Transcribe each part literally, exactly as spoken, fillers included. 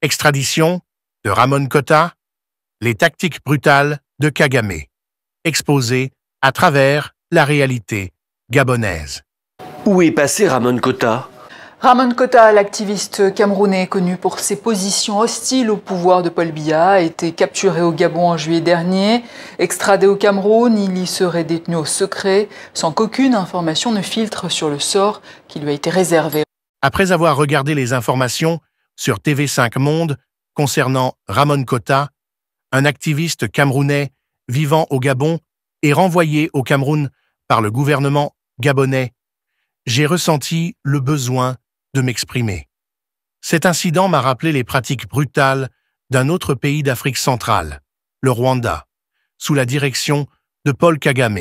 Extradition de Ramon Kota, les tactiques brutales de Kagame, exposées à travers la réalité gabonaise. Où est passé Ramon Kota? Ramon Kota, l'activiste camerounais connu pour ses positions hostiles au pouvoir de Paul Biya, a été capturé au Gabon en juillet dernier. Extradé au Cameroun, il y serait détenu au secret, sans qu'aucune information ne filtre sur le sort qui lui a été réservé. Après avoir regardé les informations sur T V cinq Monde concernant Ramon Kota, un activiste camerounais vivant au Gabon et renvoyé au Cameroun par le gouvernement gabonais, j'ai ressenti le besoin de m'exprimer. Cet incident m'a rappelé les pratiques brutales d'un autre pays d'Afrique centrale, le Rwanda, sous la direction de Paul Kagame,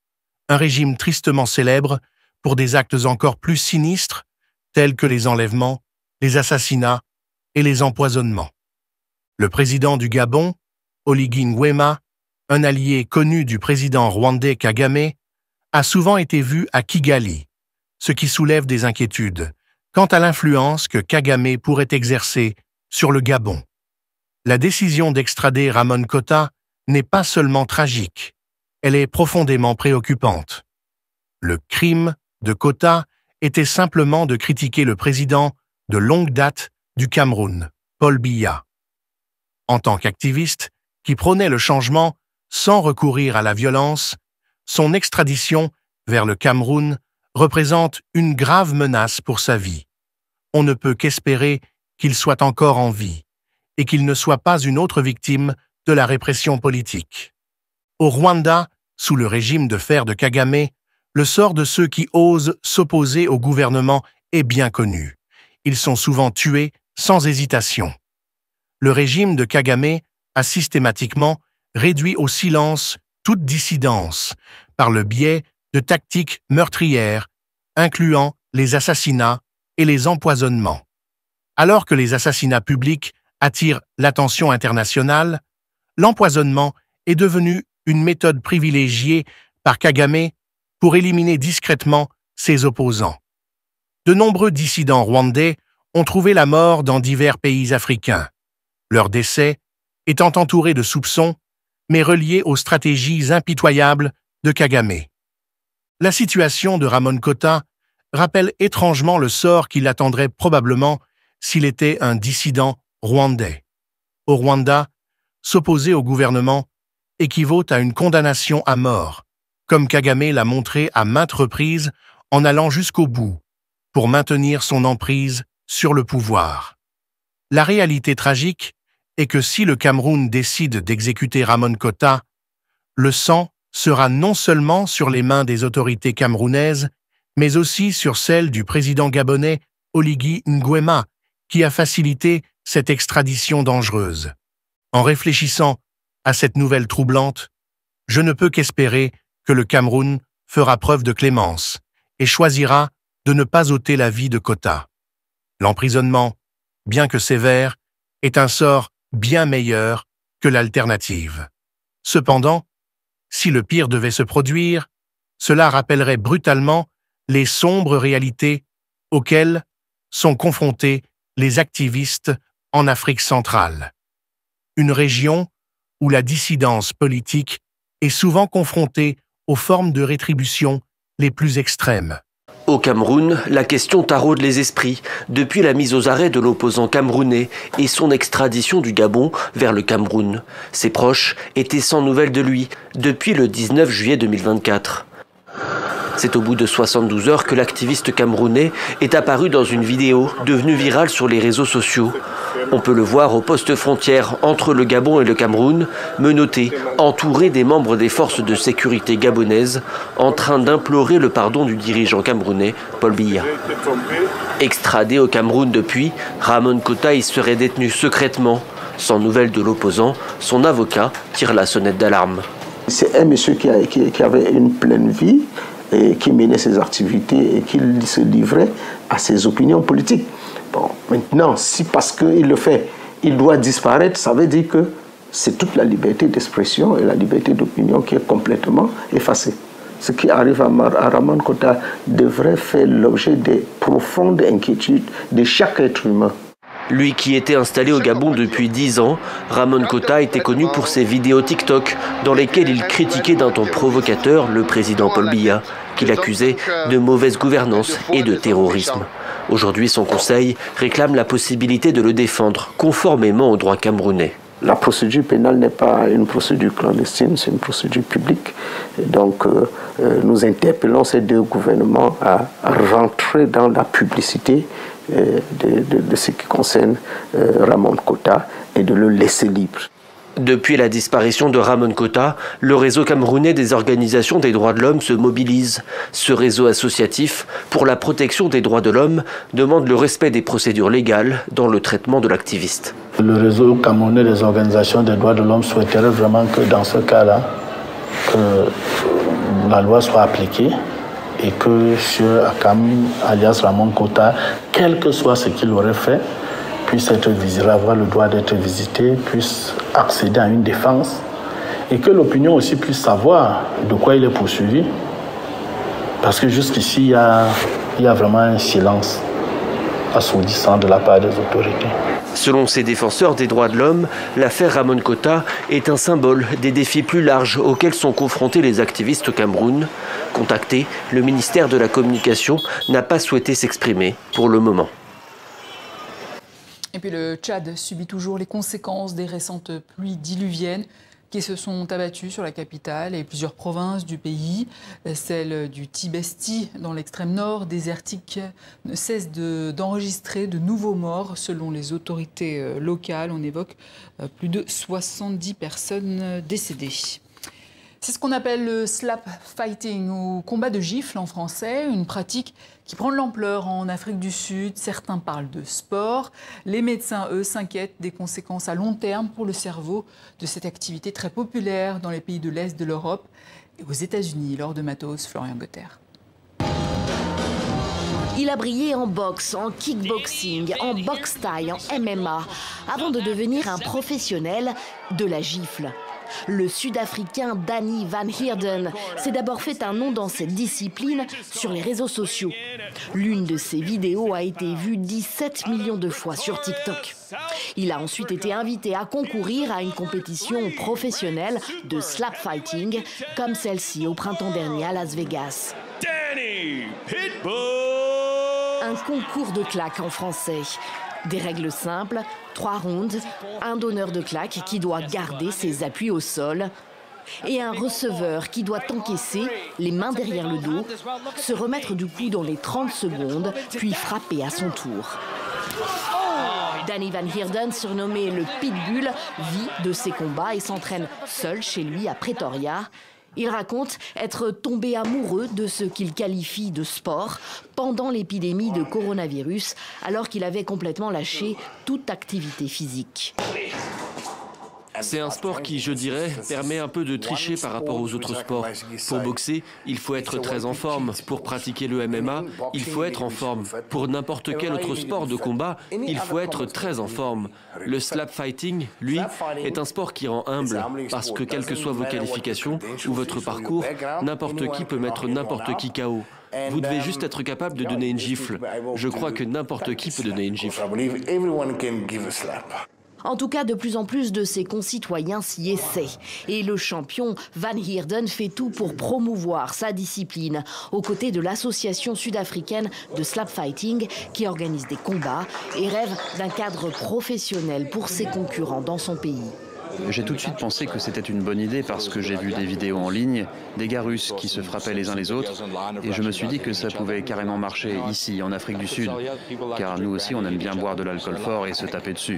un régime tristement célèbre pour des actes encore plus sinistres tels que les enlèvements, les assassinats et les empoisonnements. Le président du Gabon, Oligui Nguema, un allié connu du président rwandais Kagame, a souvent été vu à Kigali, ce qui soulève des inquiétudes quant à l'influence que Kagame pourrait exercer sur le Gabon. La décision d'extrader Ramon Kota n'est pas seulement tragique, elle est profondément préoccupante. Le crime de Kota était simplement de critiquer le président de longue date du Cameroun, Paul Biya. En tant qu'activiste qui prônait le changement sans recourir à la violence, son extradition vers le Cameroun représente une grave menace pour sa vie. On ne peut qu'espérer qu'il soit encore en vie et qu'il ne soit pas une autre victime de la répression politique. Au Rwanda, sous le régime de fer de Kagame, le sort de ceux qui osent s'opposer au gouvernement est bien connu. Ils sont souvent tués sans hésitation. Le régime de Kagame a systématiquement réduit au silence toute dissidence par le biais de tactiques meurtrières, incluant les assassinats et les empoisonnements. Alors que les assassinats publics attirent l'attention internationale, l'empoisonnement est devenu une méthode privilégiée par Kagame pour éliminer discrètement ses opposants. De nombreux dissidents rwandais ont trouvé la mort dans divers pays africains, leur décès étant entouré de soupçons, mais reliés aux stratégies impitoyables de Kagame. La situation de Ramon Kota rappelle étrangement le sort qui l'attendrait probablement s'il était un dissident rwandais. Au Rwanda, s'opposer au gouvernement équivaut à une condamnation à mort, comme Kagame l'a montré à maintes reprises en allant jusqu'au bout pour maintenir son emprise sur le pouvoir. La réalité tragique est que si le Cameroun décide d'exécuter Ramon Kota, le sang sera non seulement sur les mains des autorités camerounaises, mais aussi sur celles du président gabonais Oligui Nguema, qui a facilité cette extradition dangereuse. En réfléchissant à cette nouvelle troublante, je ne peux qu'espérer que le Cameroun fera preuve de clémence et choisira de ne pas ôter la vie de Kota. L'emprisonnement, bien que sévère, est un sort bien meilleur que l'alternative. Cependant, si le pire devait se produire, cela rappellerait brutalement les sombres réalités auxquelles sont confrontés les activistes en Afrique centrale. Une région où la dissidence politique est souvent confrontée aux formes de rétribution les plus extrêmes. Au Cameroun, la question taraude les esprits depuis la mise aux arrêts de l'opposant camerounais et son extradition du Gabon vers le Cameroun. Ses proches étaient sans nouvelles de lui depuis le dix-neuf juillet deux mille vingt-quatre. C'est au bout de soixante-douze heures que l'activiste camerounais est apparu dans une vidéo devenue virale sur les réseaux sociaux. On peut le voir au poste frontière entre le Gabon et le Cameroun, menotté, entouré des membres des forces de sécurité gabonaises, en train d'implorer le pardon du dirigeant camerounais, Paul Biya. Extradé au Cameroun depuis, Ramon Kota y serait détenu secrètement. Sans nouvelles de l'opposant, son avocat tire la sonnette d'alarme. C'est un monsieur qui, a, qui, qui avait une pleine vie, et qui menait ses activités et qui se livrait à ses opinions politiques. Bon, maintenant, si parce qu'il le fait, il doit disparaître, ça veut dire que c'est toute la liberté d'expression et la liberté d'opinion qui est complètement effacée. Ce qui arrive à, à Ramon Kota devrait faire l'objet de profondes inquiétudes de chaque être humain. Lui qui était installé au Gabon depuis dix ans, Ramon Kota était connu pour ses vidéos TikTok dans lesquelles il critiquait d'un ton provocateur le président Paul Biya, qu'il accusait de mauvaise gouvernance et de terrorisme. Aujourd'hui, son conseil réclame la possibilité de le défendre conformément au droit camerounais. La procédure pénale n'est pas une procédure clandestine, c'est une procédure publique. Et donc, euh, euh, nous interpellons ces deux gouvernements à, à rentrer dans la publicité euh, de, de, de ce qui concerne euh, Ramon Kota et de le laisser libre. Depuis la disparition de Ramon Kota, le réseau camerounais des organisations des droits de l'homme se mobilise. Ce réseau associatif pour la protection des droits de l'homme demande le respect des procédures légales dans le traitement de l'activiste. Le réseau camerounais des organisations des droits de l'homme souhaiterait vraiment que dans ce cas-là, que la loi soit appliquée et que M. Akam, alias Ramon Kota, quel que soit ce qu'il aurait fait, puisse être visité, avoir le droit d'être visité, puisse accéder à une défense et que l'opinion aussi puisse savoir de quoi il est poursuivi. Parce que jusqu'ici, il y a, il y a vraiment un silence assourdissant de la part des autorités. Selon ces défenseurs des droits de l'homme, l'affaire Ramon Kota est un symbole des défis plus larges auxquels sont confrontés les activistes au Cameroun. Contacté, le ministère de la Communication n'a pas souhaité s'exprimer pour le moment. Et puis le Tchad subit toujours les conséquences des récentes pluies diluviennes qui se sont abattues sur la capitale et plusieurs provinces du pays. Celle du Tibesti, dans l'extrême nord, désertique, ne cesse de, d'enregistrer de nouveaux morts. Selon les autorités locales, on évoque plus de soixante-dix personnes décédées. C'est ce qu'on appelle le slap fighting ou combat de gifles en français, une pratique qui prend de l'ampleur en Afrique du Sud. Certains parlent de sport. Les médecins, eux, s'inquiètent des conséquences à long terme pour le cerveau de cette activité très populaire dans les pays de l'Est de l'Europe et aux États-Unis. Lors de Matos, Florian Gotter. Il a brillé en boxe, en kickboxing, en boxe thaï, en M M A, avant de devenir un professionnel de la gifle. Le Sud-Africain Danny Van Heerden s'est d'abord fait un nom dans cette discipline sur les réseaux sociaux. L'une de ses vidéos a été vue dix-sept millions de fois sur TikTok. Il a ensuite été invité à concourir à une compétition professionnelle de slap fighting, comme celle-ci au printemps dernier à Las Vegas. Danny Pitbull! Un concours de claques en français. Des règles simples, trois rounds, un donneur de claques qui doit garder ses appuis au sol et un receveur qui doit encaisser, les mains derrière le dos, se remettre du coup dans les trente secondes, puis frapper à son tour. Danny Van Heerden, surnommé le Pitbull, vit de ses combats et s'entraîne seul chez lui à Pretoria. Il raconte être tombé amoureux de ce qu'il qualifie de sport pendant l'épidémie de coronavirus, alors qu'il avait complètement lâché toute activité physique. C'est un sport qui, je dirais, permet un peu de tricher par rapport aux autres sports. Pour boxer, il faut être très en forme. Pour pratiquer le M M A, il faut être en forme. Pour n'importe quel autre sport de combat, il faut être très en forme. Le slap fighting, lui, est un sport qui rend humble, parce que quelles que soient vos qualifications ou votre parcours, n'importe qui peut mettre n'importe qui K O. Vous devez juste être capable de donner une gifle. Je crois que n'importe qui peut donner une gifle. En tout cas, de plus en plus de ses concitoyens s'y essaient. Et le champion Van Heerden fait tout pour promouvoir sa discipline, aux côtés de l'association sud-africaine de slap fighting, qui organise des combats et rêve d'un cadre professionnel pour ses concurrents dans son pays. J'ai tout de suite pensé que c'était une bonne idée parce que j'ai vu des vidéos en ligne, des gars russes qui se frappaient les uns les autres, et je me suis dit que ça pouvait carrément marcher ici, en Afrique du Sud, car nous aussi on aime bien boire de l'alcool fort et se taper dessus.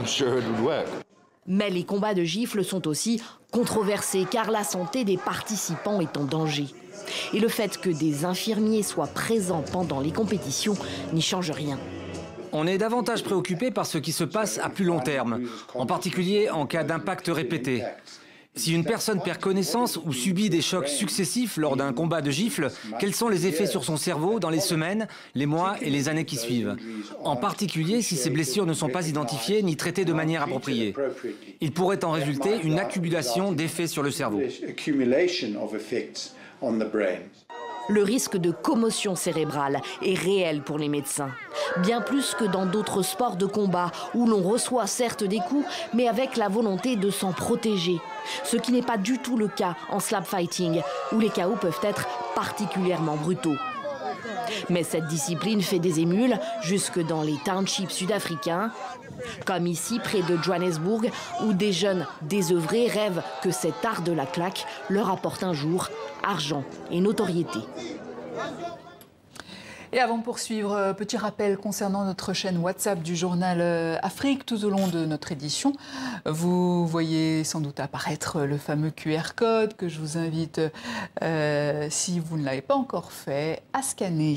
Mais les combats de gifles sont aussi controversés, car la santé des participants est en danger. Et le fait que des infirmiers soient présents pendant les compétitions n'y change rien. On est davantage préoccupé par ce qui se passe à plus long terme, en particulier en cas d'impact répété. Si une personne perd connaissance ou subit des chocs successifs lors d'un combat de gifle, quels sont les effets sur son cerveau dans les semaines, les mois et les années qui suivent? En particulier si ces blessures ne sont pas identifiées ni traitées de manière appropriée. Il pourrait en résulter une accumulation d'effets sur le cerveau. Le risque de commotion cérébrale est réel pour les médecins. Bien plus que dans d'autres sports de combat où l'on reçoit certes des coups, mais avec la volonté de s'en protéger. Ce qui n'est pas du tout le cas en slap fighting, où les K O peuvent être particulièrement brutaux. Mais cette discipline fait des émules jusque dans les townships sud-africains, comme ici près de Johannesburg, où des jeunes désœuvrés rêvent que cet art de la claque leur apporte un jour argent et notoriété. Et avant de poursuivre, petit rappel concernant notre chaîne WhatsApp du journal Afrique. Tout au long de notre édition, vous voyez sans doute apparaître le fameux Q R code que je vous invite, euh, si vous ne l'avez pas encore fait, à scanner.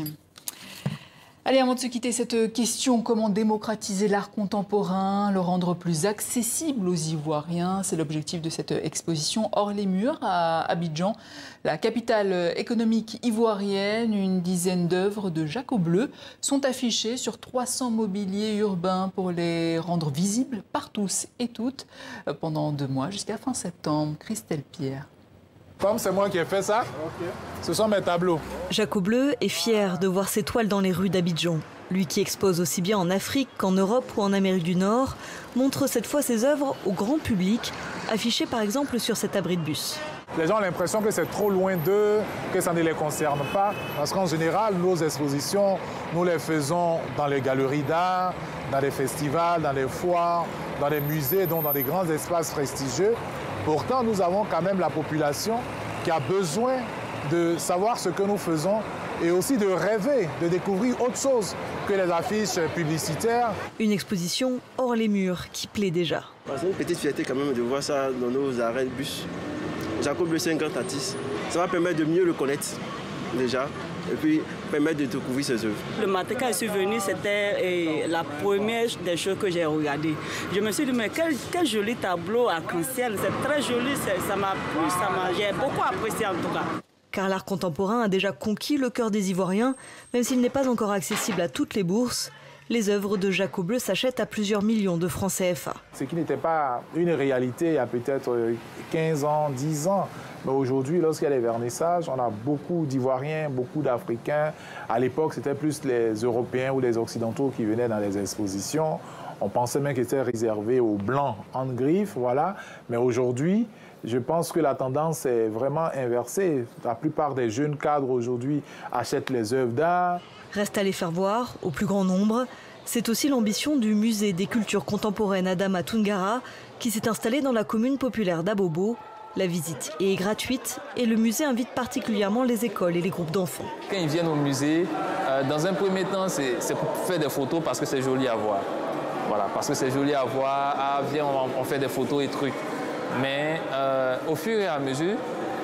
Allez, avant de se quitter, cette question, comment démocratiser l'art contemporain, le rendre plus accessible aux Ivoiriens? C'est l'objectif de cette exposition hors les murs à Abidjan, la capitale économique ivoirienne. Une dizaine d'œuvres de Jaco Bleu sont affichées sur trois cents mobiliers urbains pour les rendre visibles par tous et toutes pendant deux mois jusqu'à fin septembre. Christelle Pierre. Comme c'est moi qui ai fait ça, okay. Ce sont mes tableaux. Jaco Bleu est fier de voir ses toiles dans les rues d'Abidjan. Lui qui expose aussi bien en Afrique qu'en Europe ou en Amérique du Nord, montre cette fois ses œuvres au grand public, affichées par exemple sur cet abri de bus. Les gens ont l'impression que c'est trop loin d'eux, que ça ne les concerne pas. Parce qu'en général, nos expositions, nous les faisons dans les galeries d'art, dans les festivals, dans les foires, dans les musées, donc dans des grands espaces prestigieux. Pourtant, nous avons quand même la population qui a besoin de savoir ce que nous faisons et aussi de rêver, de découvrir autre chose que les affiches publicitaires. Une exposition hors les murs qui plaît déjà. C'est une petite fierté quand même de voir ça dans nos arrêts de bus. Jaco Bleu, c'est un grand artiste. Ça va permettre de mieux le connaître déjà. Et puis permettre de découvrir ses œuvres. Le matin, quand je suis venue, c'était la première des choses que j'ai regardées. Je me suis dit, mais quel, quel joli tableau arc-en-ciel, c'est très joli, ça m'a plu, ça m'a, j'ai beaucoup apprécié en tout cas. Car l'art contemporain a déjà conquis le cœur des Ivoiriens, même s'il n'est pas encore accessible à toutes les bourses. Les œuvres de Jaco Bleu s'achètent à plusieurs millions de francs C F A. Ce qui n'était pas une réalité il y a peut-être quinze ans, dix ans. Mais aujourd'hui, lorsqu'il y a les vernissages, on a beaucoup d'Ivoiriens, beaucoup d'Africains. À l'époque, c'était plus les Européens ou les Occidentaux qui venaient dans les expositions. On pensait même que c'était réservé aux Blancs en griffe, voilà. Mais aujourd'hui, je pense que la tendance est vraiment inversée. La plupart des jeunes cadres aujourd'hui achètent les œuvres d'art. Reste à les faire voir au plus grand nombre. C'est aussi l'ambition du musée des cultures contemporaines Adama Tungara qui s'est installé dans la commune populaire d'Abobo. La visite est gratuite et le musée invite particulièrement les écoles et les groupes d'enfants. Quand ils viennent au musée, euh, dans un premier temps, c'est pour faire des photos parce que c'est joli à voir. Voilà, parce que c'est joli à voir. Ah, viens, on, on fait des photos et trucs. Mais euh, au fur et à mesure,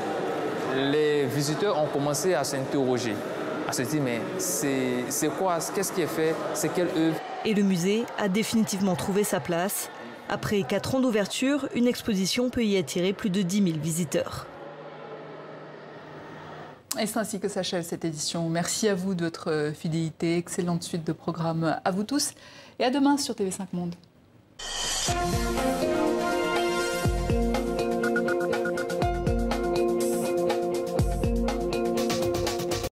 les visiteurs ont commencé à s'interroger, à se dire, mais c'est quoi, qu'est-ce qui est fait, c'est quelle œuvre? Et le musée a définitivement trouvé sa place. Après quatre ans d'ouverture, une exposition peut y attirer plus de dix mille visiteurs. Et c'est ainsi que s'achève cette édition. Merci à vous de votre fidélité. Excellente suite de programmes à vous tous. Et à demain sur T V cinq Monde.